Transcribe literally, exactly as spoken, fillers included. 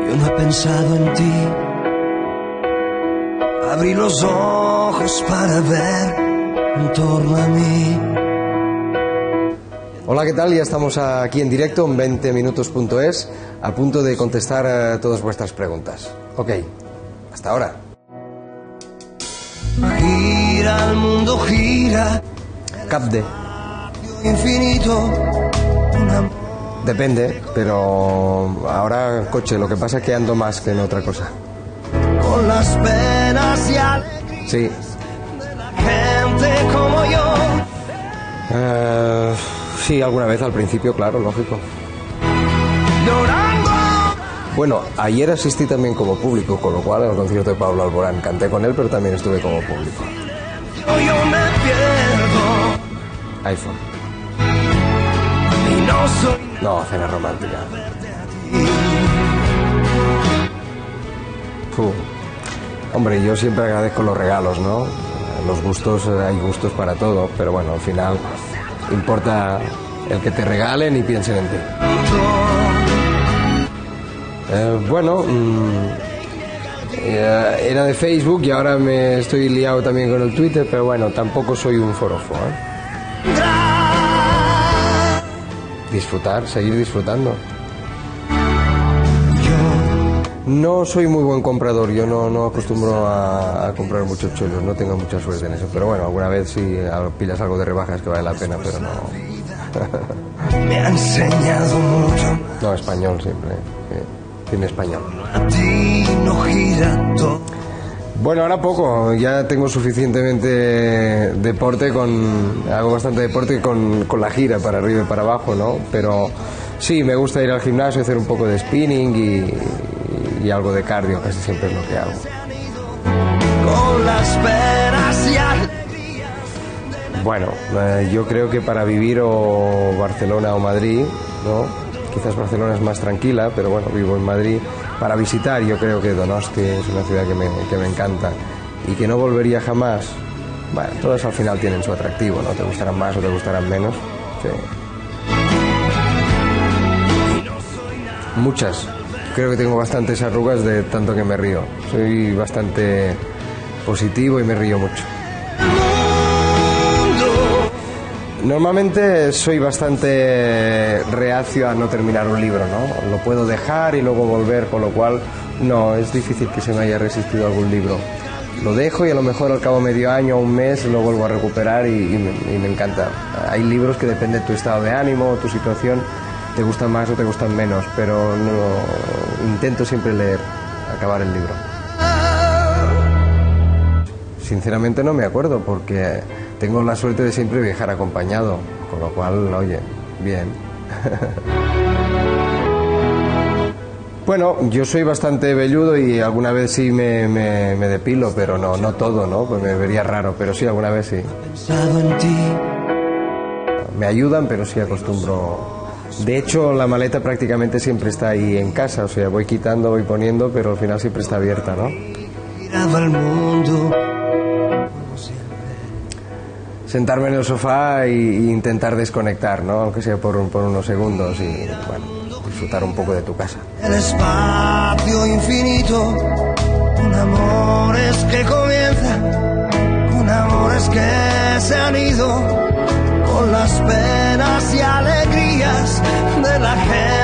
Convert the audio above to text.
Yo no he pensado en ti. Abrí los ojos para ver en torno a mí. Hola, ¿qué tal? Ya estamos aquí en directo en veinte minutos punto es, a punto de contestar a todas vuestras preguntas. Ok, hasta ahora. Gira el mundo, gira. Capde. Infinito. Una... Depende, pero ahora coche, lo que pasa es que ando más que en otra cosa. Con las penas y alegrías. Sí. De la gente como yo. Uh, sí, alguna vez al principio, claro, lógico. Llorando. Bueno, ayer asistí también como público, con lo cual al concierto de Pablo Alborán canté con él, pero también estuve como público. Yo me pierdo. iPhone. Y no soy. No, cena romántica. Puh. Hombre, yo siempre agradezco los regalos, ¿no? Los gustos, hay gustos para todo, pero bueno, al final importa el que te regalen y piensen en ti. Eh, bueno, mmm, eh, era de Facebook y ahora me estoy liado también con el Twitter, pero bueno, tampoco soy un forofo, ¿eh? Disfrutar, seguir disfrutando. No soy muy buen comprador, yo no, no acostumbro a, a comprar muchos chulos, no tengo mucha suerte en eso, pero bueno, alguna vez sí pillas algo de rebajas que vale la pena, pero no. Me ha enseñado mucho. No, español siempre, eh, tiene español. A ti no gira todo. Bueno, ahora poco, ya tengo suficientemente deporte, con hago bastante deporte con, con la gira para arriba y para abajo, ¿no? Pero sí, me gusta ir al gimnasio, hacer un poco de spinning y, y algo de cardio, casi siempre es lo que hago. Con las penas y alegrías. Bueno, eh, yo creo que para vivir o Barcelona o Madrid, ¿no? Quizás Barcelona es más tranquila, pero bueno, vivo en Madrid. Para visitar, yo creo que Donosti es una ciudad que me, que me encanta y que no volvería jamás. Bueno, todas al final tienen su atractivo, ¿no? Te gustarán más o te gustarán menos. Sí. Muchas. Creo que tengo bastantes arrugas de tanto que me río. Soy bastante positivo y me río mucho. Normalmente soy bastante reacio a no terminar un libro, ¿no? Lo puedo dejar y luego volver, con lo cual no, es difícil que se me haya resistido algún libro. Lo dejo y a lo mejor al cabo de medio año o un mes lo vuelvo a recuperar y, y, me, y me encanta. Hay libros que depende de tu estado de ánimo o tu situación, te gustan más o te gustan menos, pero no, intento siempre leer, acabar el libro. Sinceramente no me acuerdo porque tengo la suerte de siempre viajar acompañado, con lo cual, oye, bien. Bueno, yo soy bastante velludo y alguna vez sí me, me, me depilo, pero no, no todo, ¿no? Pues me vería raro, pero sí, alguna vez sí. Me ayudan, pero sí acostumbro. De hecho, la maleta prácticamente siempre está ahí en casa, o sea, voy quitando, voy poniendo, pero al final siempre está abierta, ¿no? Sentarme en el sofá e intentar desconectar, ¿no? Aunque sea por, por unos segundos y, bueno, disfrutar un poco de tu casa. El espacio infinito, con amores que comienzan, con amores que se han ido, con las penas y alegrías de la gente.